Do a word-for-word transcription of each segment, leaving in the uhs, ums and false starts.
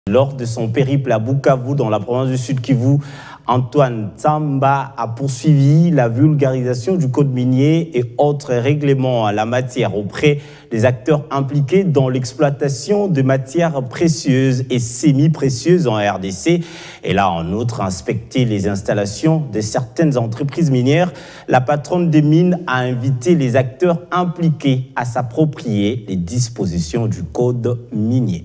Lors de son périple à Bukavu, dans la province du Sud Kivu, Antoine Tsamba a poursuivi la vulgarisation du code minier et autres règlements à la matière auprès des acteurs impliqués dans l'exploitation de matières précieuses et semi-précieuses en R D C. Et là, en outre, inspecté les installations de certaines entreprises minières. La patronne des mines a invité les acteurs impliqués à s'approprier les dispositions du code minier.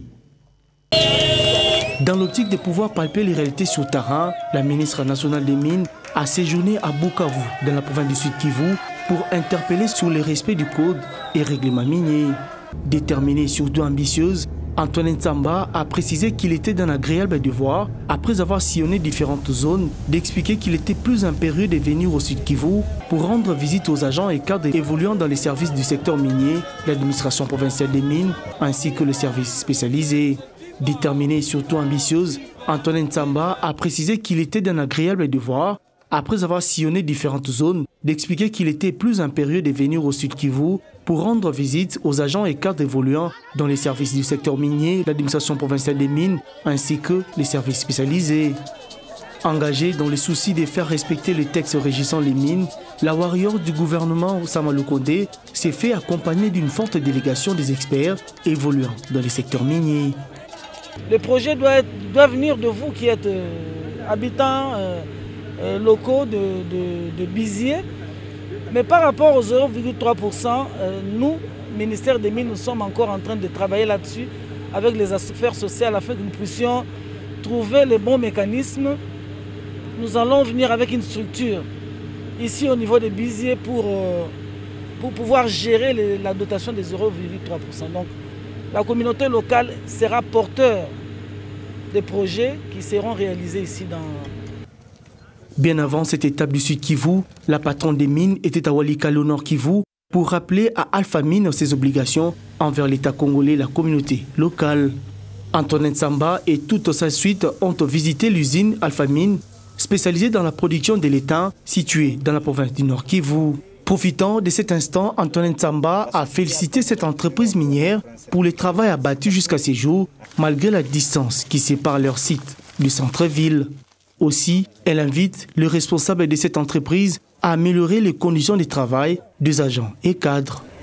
Dans l'optique de pouvoir palper les réalités sur terrain, la ministre nationale des Mines a séjourné à Bukavu, dans la province du Sud Kivu, pour interpeller sur le respect du code et règlements miniers. Déterminée et surtout ambitieuse, Antoine Tsamba a précisé qu'il était d'un agréable devoir, après avoir sillonné différentes zones, d'expliquer qu'il était plus impérieux de venir au Sud Kivu pour rendre visite aux agents et cadres évoluant dans les services du secteur minier, l'administration provinciale des mines, ainsi que le service spécialisé. Déterminée et surtout ambitieuse, Antoine Tsamba a précisé qu'il était d'un agréable devoir, après avoir sillonné différentes zones, d'expliquer qu'il était plus impérieux de venir au Sud Kivu pour rendre visite aux agents et cadres évoluant dans les services du secteur minier, l'administration provinciale des mines, ainsi que les services spécialisés. Engagé dans le souci de faire respecter les textes régissant les mines, la warrior du gouvernement Sama Lukonde s'est fait accompagner d'une forte délégation des experts évoluant dans les secteurs miniers. Le projet doit, être, doit venir de vous qui êtes euh, habitants euh, euh, locaux de, de, de Bizier. Mais par rapport aux zéro virgule trois pour cent, euh, nous, ministère des Mines, nous sommes encore en train de travailler là-dessus avec les affaires sociales afin que nous puissions trouver les bons mécanismes. Nous allons venir avec une structure ici au niveau de Bizier pour, euh, pour pouvoir gérer les, la dotation des zéro virgule trois pour cent. Donc, la communauté locale sera porteur des projets qui seront réalisés ici dans... Bien avant cette étape du Sud Kivu, la patronne des mines était à Walikale au Nord Kivu pour rappeler à Alpha Mine ses obligations envers l'État congolais et la communauté locale. Antoine Tsamba et toute sa suite ont visité l'usine Alpha Mine, spécialisée dans la production de l'étain, située dans la province du Nord Kivu. Profitant de cet instant, Antoine Tsamba a félicité cette entreprise minière pour le travail abattu jusqu'à ces jours, malgré la distance qui sépare leur site du centre-ville. Aussi, elle invite le responsable de cette entreprise à améliorer les conditions de travail des agents et cadres.